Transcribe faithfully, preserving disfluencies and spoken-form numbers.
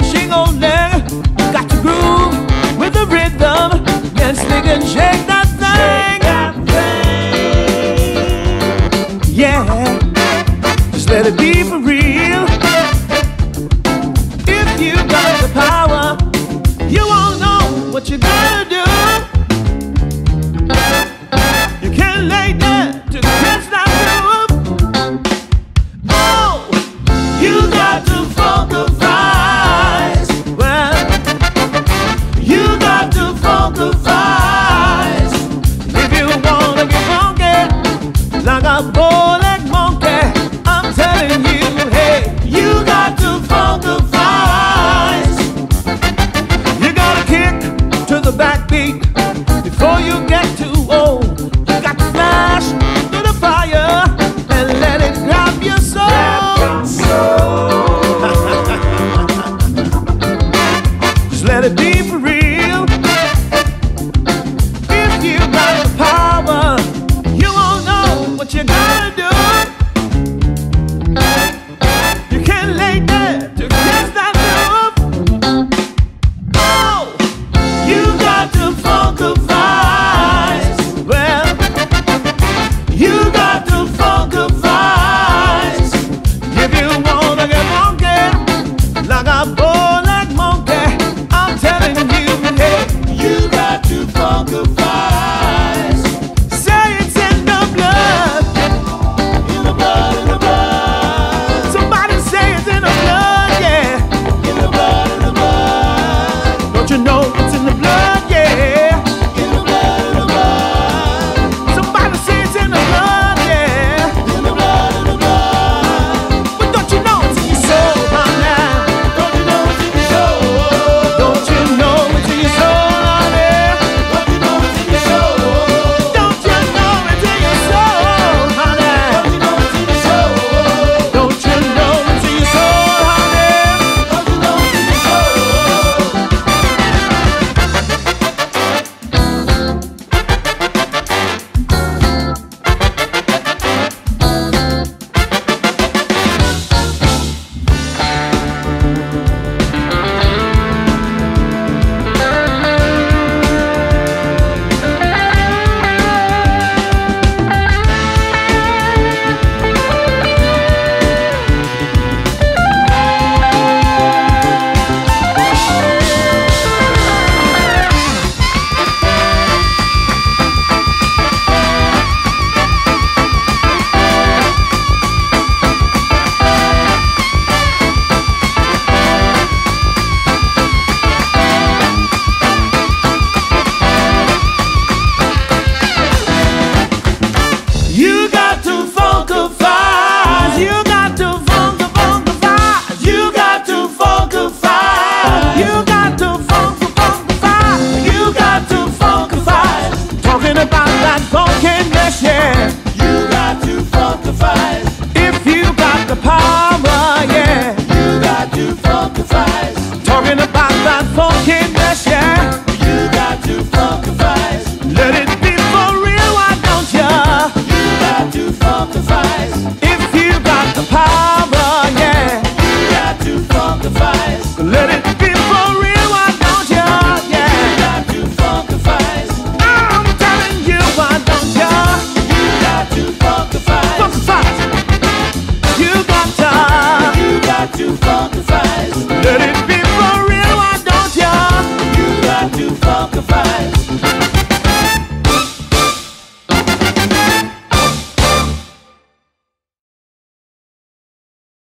shake on leg. Got to groove with the rhythm. Get slick and shake that thing. Yeah, just let it be for real. If you got the power, you won't know what you're gonna do. You can't lay there to catch that groove. Oh, you got to focus. Well, you got to focus. If you wanna get funky like a bow-legged monkey, I'm telling you, hey, you got to focus. You gotta kick to the backbeat before you get too old. You got to flash through the fire and let it grab your soul. Just let it be for real. If you got the power, you won't know what you're gonna do. You can't lay there to catch that groove. Oh, you got to focus. Well, you got to focus. If you wanna get funky like a bow-legged monkey, I'm telling you, hey, you got to focus. Say it's in the blood. In the blood, in the blood. Somebody say it's in the blood, yeah. In the blood, in the blood. Don't you know it's in the blood, yeah. In the blood, in the blood. Somebody say it's in the blood, yeah. In the blood, in the blood. But don't you know it's in your soul by now? Don't you know it's in your soul? Don't you know it's in your soul, honey? Don't you know it's in your soul? Don't you know it's in your soul, honey? Don't you know it's in your soul? Don't you know it's in your soul, honey? Don't you know it's in your soul? You got to focus. You got to focus. You got to focus. You got to focus. You got to focus. Talking about that funkiness, yeah. You got to focus. If you got the power, yeah. You got to focus. Talking about that funkiness.